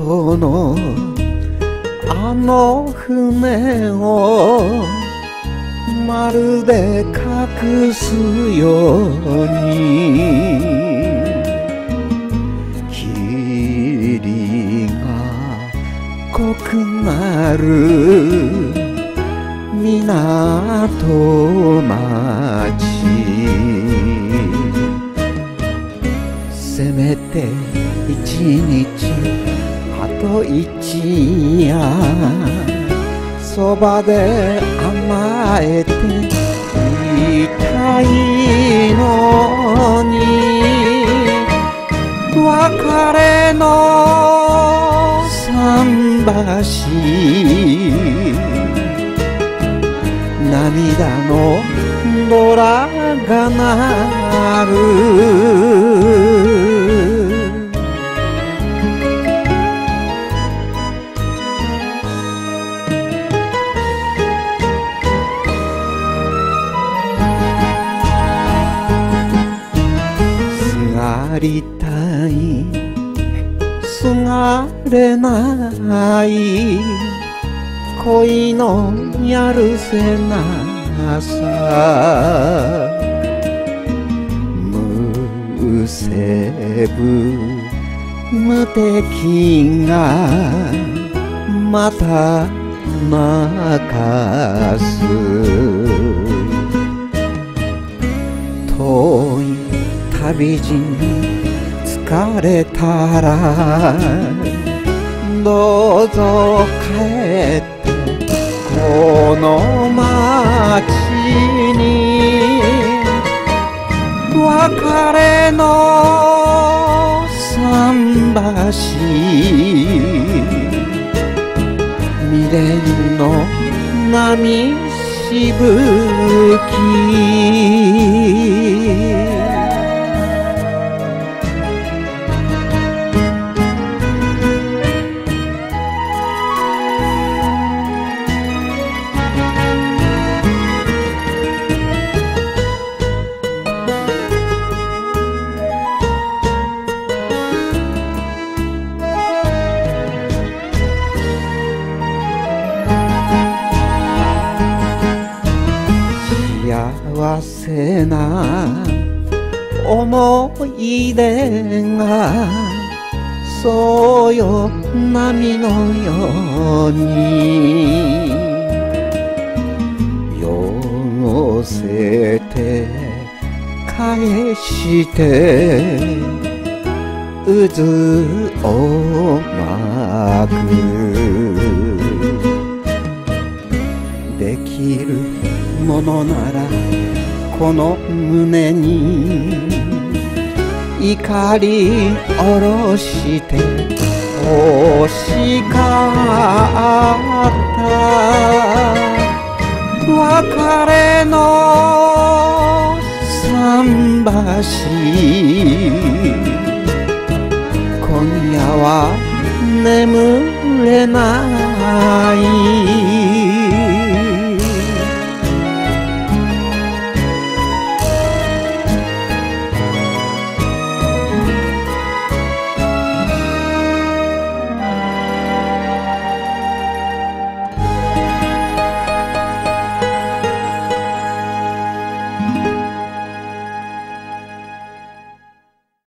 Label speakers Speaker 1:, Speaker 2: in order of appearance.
Speaker 1: 港のあの船をまるで隠すように霧が濃くなる港町、せめて一日あと一夜そばで甘えていたいのに、別れの桟橋、涙のドラが鳴る。すがりたいすがれない恋のやるせなさ、むせぶ無敵がまた泣かす。遠い旅路に疲れたらどうぞ帰ってこの街に、別れの桟橋、未練の波しぶき。幸せな思い出がそうよ波のように寄せて返して渦を巻く。できるものならこの胸に怒り下ろして欲しかった。別れの桟橋、今夜は眠れない。